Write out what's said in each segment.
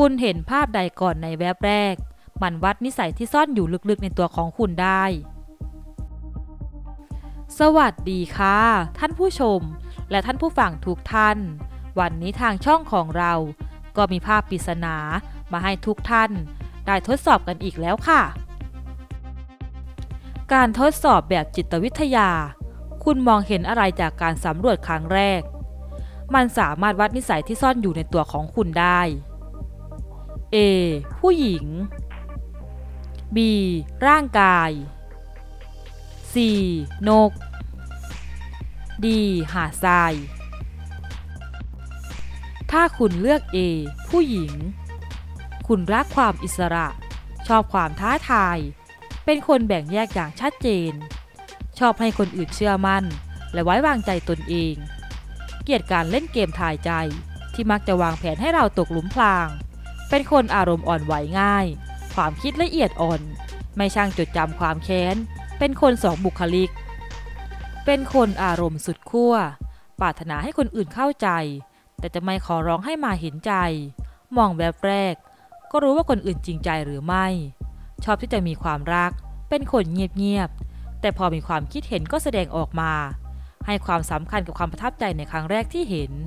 คุณเห็นภาพใดก่อนในแวบแรกมันวัดนิสัยที่ซ่อนอยู่ลึกๆในตัวของคุณได้สวัสดีค่ะท่านผู้ชมและท่านผู้ฟังทุกท่านวันนี้ทางช่องของเราก็มีภาพปริศนามาให้ทุกท่านได้ทดสอบกันอีกแล้วค่ะการทดสอบแบบจิตวิทยาคุณมองเห็นอะไรจากการสำรวจครั้งแรกมันสามารถวัดนิสัยที่ซ่อนอยู่ในตัวของคุณได้ A ผู้หญิง B ร่างกาย C นก D หาดทรายถ้าคุณเลือก A ผู้หญิงคุณรักความอิสระชอบความท้าทายเป็นคนแบ่งแยกอย่างชัดเจนชอบให้คนอื่นเชื่อมั่นและไว้วางใจตนเองเกลียดการเล่นเกมทายใจที่มักจะวางแผนให้เราตกหลุมพรางเป็นคนอารมณ์อ่อนไหวง่ายความคิดละเอียดอ่อนไม่ช่างจดจำความแค้นเป็นคนสองบุคลิกเป็นคนอารมณ์สุดขั้วปรารถนาให้คนอื่นเข้าใจแต่จะไม่ขอร้องให้มาเห็นใจมองแบบแรกก็รู้ว่าคนอื่นจริงใจหรือไม่ชอบที่จะมีความรักเป็นคนเงียบๆแต่พอมีความคิดเห็นก็แสดงออกมาให้ความสำคัญกับความประทับใจในครั้งแรกที่เห็น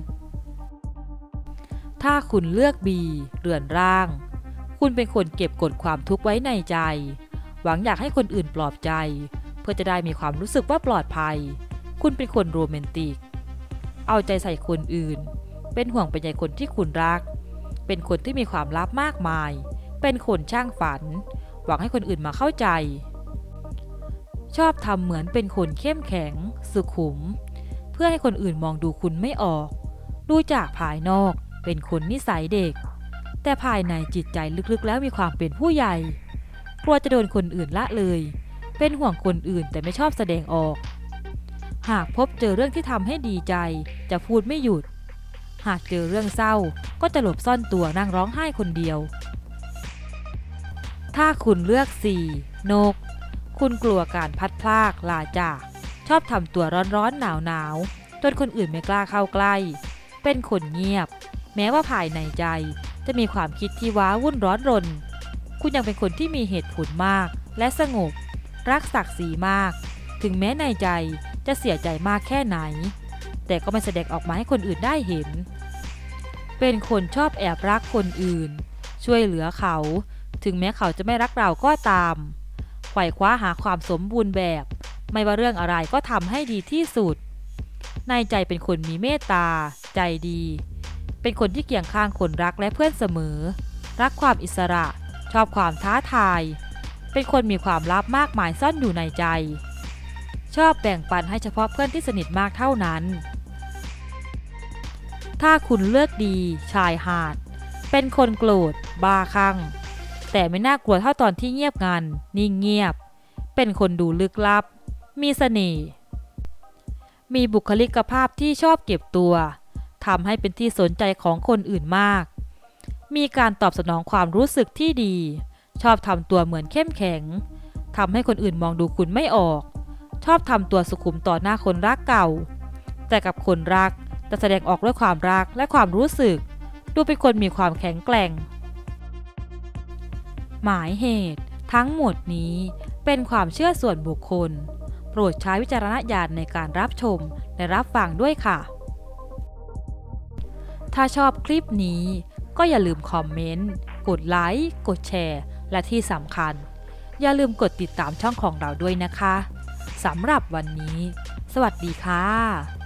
ถ้าคุณเลือก B เรือนร่างคุณเป็นคนเก็บกดความทุกข์ไว้ในใจหวังอยากให้คนอื่นปลอบใจเพื่อจะได้มีความรู้สึกว่าปลอดภัยคุณเป็นคนโรแมนติกเอาใจใส่คนอื่นเป็นห่วงเป็นใยคนที่คุณรักเป็นคนที่มีความลับมากมายเป็นคนช่างฝันหวังให้คนอื่นมาเข้าใจชอบทำเหมือนเป็นคนเข้มแข็งสุขุมเพื่อให้คนอื่นมองดูคุณไม่ออกดูจากภายนอกเป็นคนนิสัยเด็กแต่ภายในจิตใจลึกๆแล้วมีความเป็นผู้ใหญ่กลัวจะโดนคนอื่นละเลยเป็นห่วงคนอื่นแต่ไม่ชอบแสดงออกหากพบเจอเรื่องที่ทำให้ดีใจจะพูดไม่หยุดหากเจอเรื่องเศร้าก็จะหลบซ่อนตัวนั่งร้องไห้คนเดียวถ้าคุณเลือก 4 นกคุณกลัวการพัดพรากลาจากชอบทำตัวร้อนๆหนาวๆจนคนอื่นไม่กล้าเข้าใกล้เป็นคนเงียบแม้ว่าภายในใจจะมีความคิดที่ว้าวุ่นร้อนรนคุณยังเป็นคนที่มีเหตุผลมากและสงบรักศักดิ์ศรีมากถึงแม้ในใจจะเสียใจมากแค่ไหนแต่ก็ไม่แสดงออกมาให้คนอื่นได้เห็นเป็นคนชอบแอบรักคนอื่นช่วยเหลือเขาถึงแม้เขาจะไม่รักเราก็ตามไขว่คว้าหาความสมบูรณ์แบบไม่ว่าเรื่องอะไรก็ทำให้ดีที่สุดในใจเป็นคนมีเมตตาใจดีเป็นคนที่เคียงข้างคนรักและเพื่อนเสมอรักความอิสระชอบความท้าทายเป็นคนมีความลับมากมายซ่อนอยู่ในใจชอบแบ่งปันให้เฉพาะเพื่อนที่สนิทมากเท่านั้นถ้าคุณเลือกดีชายหาดเป็นคนโกรธบ้าคลั่งแต่ไม่น่ากลัวเท่าตอนที่เงียบงันนิ่งเงียบเป็นคนดูลึกลับมีเสน่ห์มีบุคลิกภาพที่ชอบเก็บตัวทำให้เป็นที่สนใจของคนอื่นมากมีการตอบสนองความรู้สึกที่ดีชอบทำตัวเหมือนเข้มแข็งทำให้คนอื่นมองดูคุณไม่ออกชอบทำตัวสุขุมต่อหน้าคนรักเก่าแต่กับคนรักจะแสดงออกด้วยความรักและความรู้สึกดูเป็นคนมีความแข็งแกร่งหมายเหตุทั้งหมดนี้เป็นความเชื่อส่วนบุคคลโปรดใช้วิจารณญาณในการรับชมและรับฟังด้วยค่ะถ้าชอบคลิปนี้ก็อย่าลืมคอมเมนต์กดไลค์กดแชร์และที่สำคัญอย่าลืมกดติดตามช่องของเราด้วยนะคะสำหรับวันนี้สวัสดีค่ะ